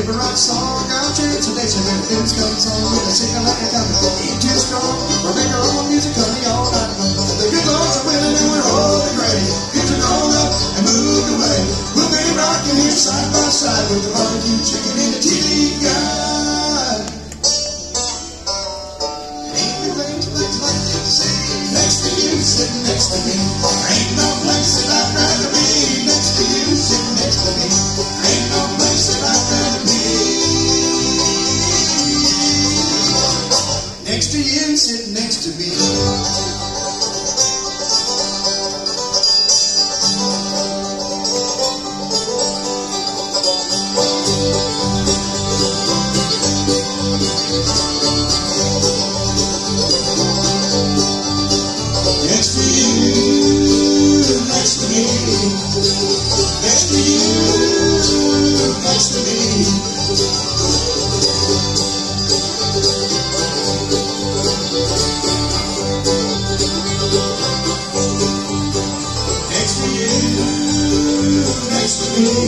write a song, I'll change the nation when the news comes on. With a singer like a gun, ain't too strong. We'll make our own music, honey, all night long. The good Lord's a winning and we're holding great. Kids are grown up and moved away. We'll be rocking here side by side with the barbecue chicken and the TV guide. Ain't the way to things like this? Next to you, sitting next to me. Ain't no place that I'd rather be. Next to you, sitting next to me. Ain't no place that I'd rather be. Next to you, sitting next to me. Next to you, next to me. Next to you, next to me. Next to you, next to me.